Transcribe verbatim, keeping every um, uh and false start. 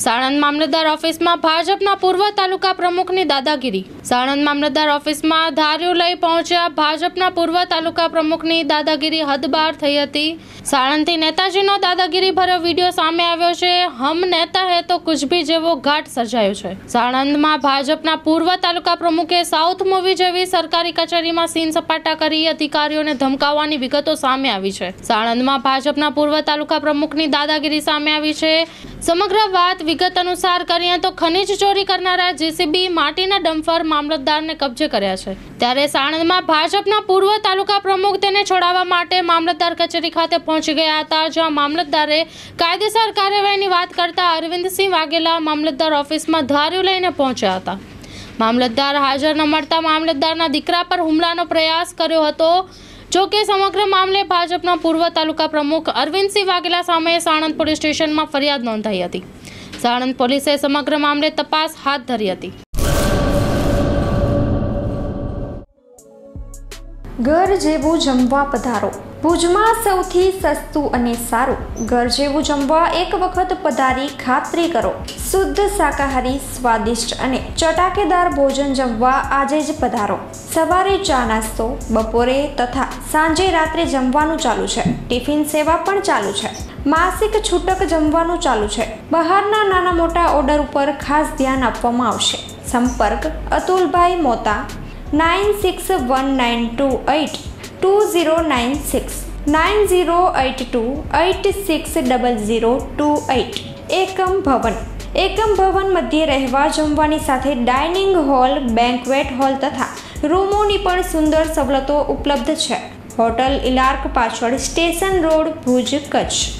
સાણંદ મામલતદાર ઓફિસમાં ભાજપના પૂર્વ તાલુકા પ્રમુખની દાદાગીરી। સાણંદ મામલતદાર ઓફિસમાં ધાર્યું લઈ પહોંચ્યા ભાજપના પૂર્વ તાલુકા પ્રમુખની દાદાગીરી હદ બહાર થઈ હતી। સાણંદથી નેતાજીનો દાદાગીરી ભર્યો વિડીયો સામે આવ્યો છે। હમ નેતા હે તો કુછ ભી જેવો ઘાટ સર્જાયો છે। સાણંદમાં ભાજપના પૂર્વ તાલુકા પ્રમુખે સાઉથ મૂવી જેવી સરકારી કચેરીમાં સીન સપાટા કરી અધિકારીઓને ધમકાવવાની વિગતો સામે આવી છે। સાણંદમાં ભાજપના પૂર્વ તાલુકા પ્રમુખની દાદાગીરી સામે આવી છે। સમગ્ર વાત વિગત અનુસાર કરીએ તો ખનીજ ચોરી કરનારા જેસીબી માટીના ડમ્પર મામલતદારને કબજે કર્યા છે। ત્યારે સાણંદમાં ભાજપના પૂર્વ તાલુકા પ્રમુખ તેને છોડાવવા માટે મામલતદાર કચેરી ખાતે પહોંચી ગયા હતા, જ્યાં મામલતદારે કાયદેસર કાર્યવાહીની વાત કરતા અરવિંદસિંહ વાઘેલા મામલતદાર ઓફિસમાં ધાર્યું લઈને પહોંચ્યા હતા। મામલતદાર હાજર ન મળતા મામલતદારના દીકરા પર હુમલાનો પ્રયાસ કર્યો હતો। જો કે સમગ્ર મામલે ભાજપના પૂર્વ તાલુકા પ્રમુખ અરવિંદસિંહ વાઘેલા સામે સાણંદ પોલીસ સ્ટેશનમાં ફરિયાદ નોંધાઈ હતી। સાણંદ પોલીસે સમગ્ર મામલે તપાસ હાથ ધરી હતી। ઘર જેવું જમવા પધારો। ભુજમાં સૌથી સસ્તું અને સારું ઘર જેવું જમવા એક વખત પધારી ખાતરી કરો। શુદ્ધ શાકાહારી સ્વાદિષ્ટ અને ચટાકેદાર ભોજન જમવા આજે જ પધારો। સવારે ચા નાસ્તો, બપોરે તથા સાંજે રાત્રે જમવાનું ચાલુ છે। ટિફિન સેવા પણ ચાલુ છે। માસિક છૂટક જમવાનું ચાલુ છે। બહારના નાના મોટા ઓર્ડર ઉપર ખાસ ધ્યાન આપવામાં આવશે। સંપર્ક Atulbhai Mota nine six one nine two eight two zero nine six nine zero eight two eight six double zero two eight. એકમ ભવન એકમ ભવન મધ્યે રહેવા જમવાની સાથે ડાઇનિંગ હોલ, બેન્ક્વેટ હોલ તથા રૂમોની પણ સુંદર સવલતો ઉપલબ્ધ છે। હોટલ ઇલાર્ક પાછળ સ્ટેશન રોડ, ભુજ, કચ્છ।